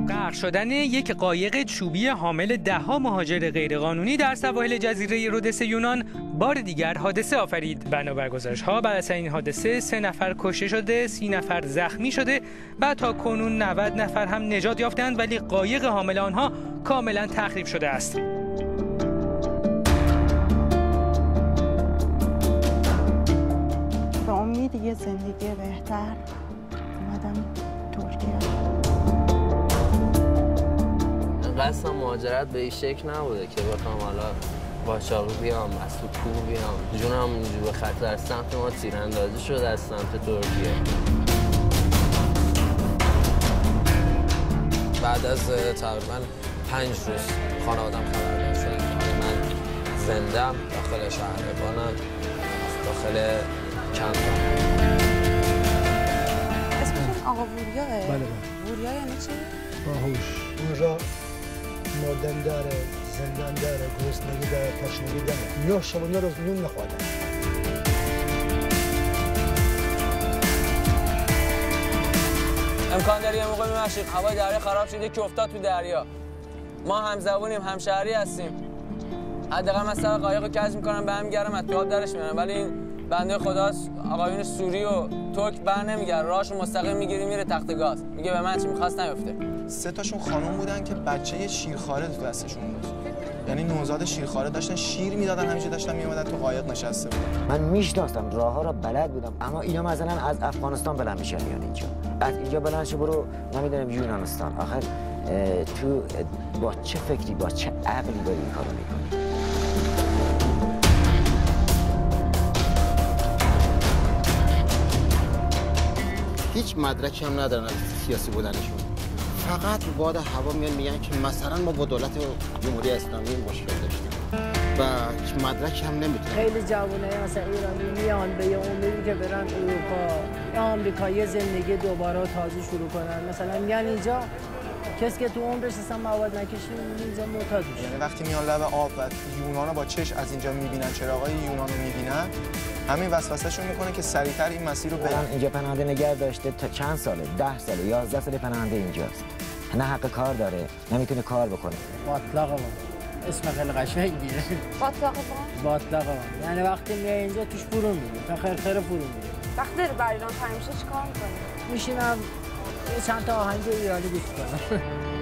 غرق شدن یک قایق چوبی حامل ده‌ها مهاجر غیرقانونی در سواحل جزیره رودس یونان بار دیگر حادثه آفرید. بنابر گزارش‌ها بعد از این حادثه 3 نفر کشته شده، 30 نفر زخمی شده و تا کنون 90 نفر هم نجات یافتند، ولی قایق حامل آنها کاملا تخریب شده است. به امید یه زندگی بهتر اومدم ترکیه. قصد مهاجرت به این شکل نبوده که بخوام حالا با چاقو بیام، از تو کوه بیام. جونم اینجور به خطر از سمت ما تیراندازی شده از سمت ترکیه. بعد از تقریبا 5 روز خانواده‌ام خبردار شدن من زنده‌ام داخل شهربانم، داخل کمپم. اسمشون آقا ووریاه؟ بله. ووریا یعنی چی؟ باهوش. اونجا مردن داره، زندان داره، گرسنگی داره، تشنگی داره. یا شبانه روز نون نخوردن. امکان داره یه موقع میمشید هوای دریا خراب شده که افتاد تو دریا. ما هم زبونیم، هم شهری هستیم. حداقل من سر قایقو کج میکنم به هم گرم از تو آب درش میارم، ولی این بنده خداست آقایون سوری و ترک بر نمیگرد، راهشو مستقیم میگیری میره تخت گاز. میگه به من چی میخواست نیفته. 3 تاشون خانم بودن که بچه شیرخواره تو دستشون بود. یعنی نوزاد شیرخواره داشتن، شیر میدادن، همیشه داشتن میومدن تو قایق نشسته بودن. من میشناختم، راهها را بلد بودم، اما اینا مثلا از افغانستان بلند میشن میان اینجا. از اینجا بلند شو برو نمیدونم یونانستان. آخر تو با چه فکری، با چه عقلی داری این کارو میکنی؟ هیچ مدرکی هم ندارن از سیاسی بودنشون. فقط باد هوا میگن که مثلا ما با دولت جمهوری اسلامی مشکل داشتیم و هیچ مدرکی هم نمیتونن. خیلی جوانای مثلا ایرانی میان به یه امیدی که برن اروپا یا آمریکا یه زندگی دوباره تازه شروع کنن. مثلا میان اینجا کسی که تو عمرش اصلا مواد نکشید اینجا معتاد میشه. یعنی وقتی میان لب آب و یونانو با چش از اینجا میبینن، چراغای یونانو میبینن، همین وسوسه‌شون میکنه که سریعتر این مسیر رو برن. اینجا پناهنده نگه داشته تا چند ساله؟ 10 ساله، 11 ساله پناهنده اینجاست. نه حق کار داره، نمیتونه کار بکنه. باطلاق اسم خیلی قشنگیه. باطلاق یعنی وقتی میای اینجا توش فرو میری، تا خیر فرو میری. وقتی داری بر ایران تمیشه چیکار میکنی؟ میشینم چند تا آهنگ ایرانی گوش کنم.